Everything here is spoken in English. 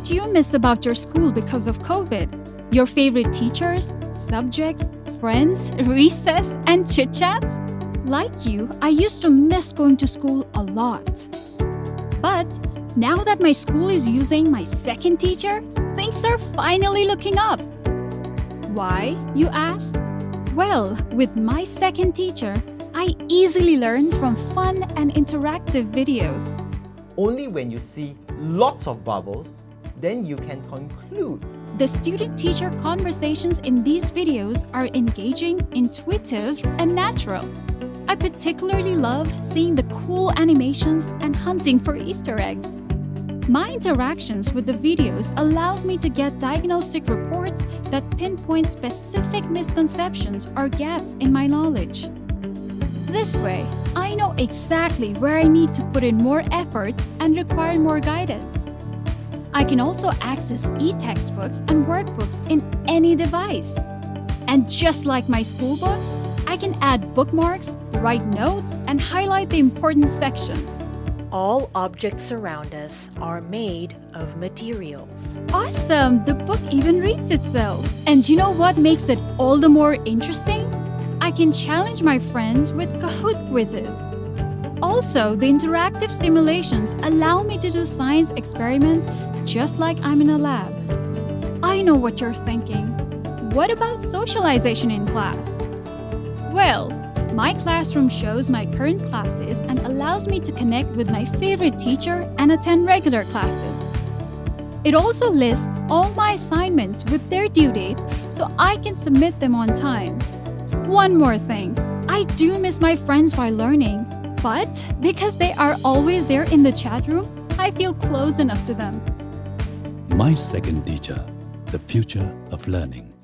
What do you miss about your school because of COVID? Your favorite teachers, subjects, friends, recess, and chit-chats? Like you, I used to miss going to school a lot. But now that my school is using mySecondTeacher, things are finally looking up. Why, you asked? Well, with mySecondTeacher, I easily learn from fun and interactive videos. Only when you see lots of bubbles, then you can conclude. The student-teacher conversations in these videos are engaging, intuitive, and natural. I particularly love seeing the cool animations and hunting for Easter eggs. My interactions with the videos allows me to get diagnostic reports that pinpoint specific misconceptions or gaps in my knowledge. This way, I know exactly where I need to put in more effort and require more guidance. I can also access e-textbooks and workbooks in any device. And just like my school books, I can add bookmarks, write notes, and highlight the important sections. All objects around us are made of materials. Awesome! The book even reads itself. And you know what makes it all the more interesting? I can challenge my friends with Kahoot quizzes. Also, the interactive stimulations allow me to do science experiments just like I'm in a lab. I know what you're thinking. What about socialization in class? Well, my classroom shows my current classes and allows me to connect with my favorite teacher and attend regular classes. It also lists all my assignments with their due dates so I can submit them on time. One more thing, I do miss my friends while learning, but because they are always there in the chat room, I feel close enough to them. mySecondTeacher, the future of learning.